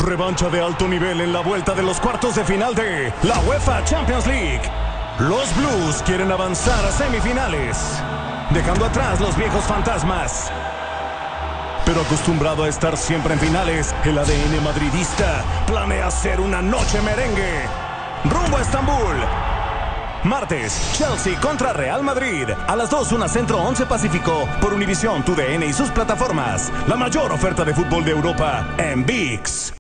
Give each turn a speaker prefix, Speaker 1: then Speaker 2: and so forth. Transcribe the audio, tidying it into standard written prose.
Speaker 1: Revancha de alto nivel en la vuelta de los cuartos de final de la UEFA Champions League. Los Blues quieren avanzar a semifinales, dejando atrás los viejos fantasmas. Pero acostumbrado a estar siempre en finales, el ADN madridista planea hacer una noche merengue. Rumbo a Estambul. Martes, Chelsea contra Real Madrid. A las 2, 1 Centro, 11 Pacífico. Por Univisión, TUDN y sus plataformas. La mayor oferta de fútbol de Europa en ViX.